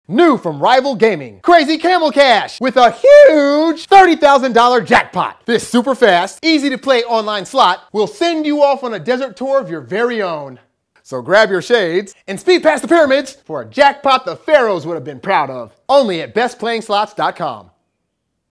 New from Rival Gaming, Crazy Camel Cash with a huge $30,000 jackpot. This super fast, easy to play online slot will send you off on a desert tour of your very own. So grab your shades and speed past the pyramids for a jackpot the pharaohs would have been proud of. Only at bestplayingslots.com.